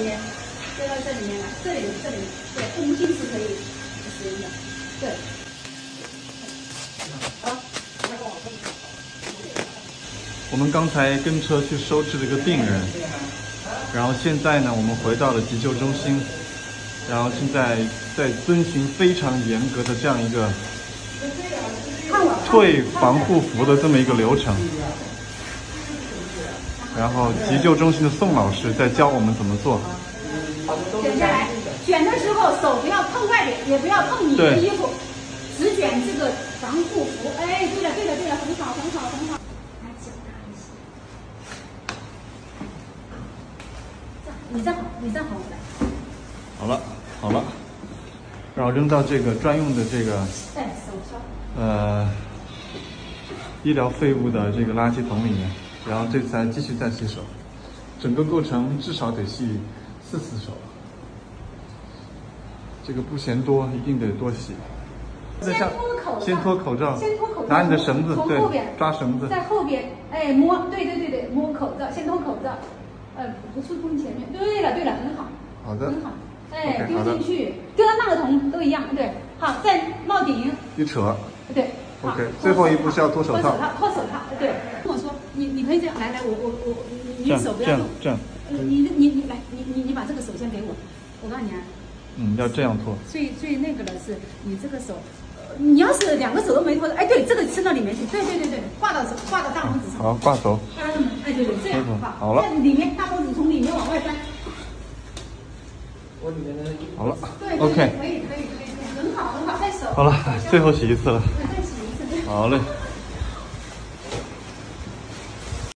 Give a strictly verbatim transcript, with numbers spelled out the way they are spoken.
面，接到这里面来，这里这里，对，无菌是可以使用的，对。好。 我们刚才跟车去收治了一个病人，然后现在呢，我们回到了急救中心，然后现在在遵循非常严格的这样一个退防护服的这么一个流程。然后急救中心的宋老师在教我们怎么做。 卷下来，卷的时候手不要碰外边，也不要碰你的衣服，只卷这个防护服。哎，对了对了对了，很好很好很好。来脚大一些。你站好，你站好来。 好了好了，然后扔到这个专用的这个哎手烧呃医疗废物的这个垃圾桶里面。然后这次还继续再洗手，整个过程至少得洗四次手。这个不嫌多，一定得多洗。 先脱口罩， 先脱口罩， 先脱口罩， 拿你的绳子，对， 从后边抓绳子， 在后边，哎，摸，对对对对，摸口罩，先脱口罩，呃，不触碰前面。对了对了，很好， 好的， 很好，哎， okay, 丢进去，丢到那个桶都一样，对，好，再帽顶， 一扯， 对。 OK， 最后一步是要脱手套。 脱手套，脱手套，对。跟我说，你你可以这样，来来，我我我，你你手不要动， 这样， 这样。你你你来，你你你把这个手先给我，我告诉你啊。 嗯，要这样脱。 最最那个的是，你这个手，你要是两个手都没脱，哎，对，这个伸到里面去，对对对对，挂到手，挂到大拇指上。 好，挂手。 挂到这么，哎对对，这样好。 好了。 在里面，大拇指从里面往外翻。 我里面的。 好了。 对 OK。 可以可以可以可以，很好很好，再手。 好了，最后洗一次了。 再洗一次。 好嘞。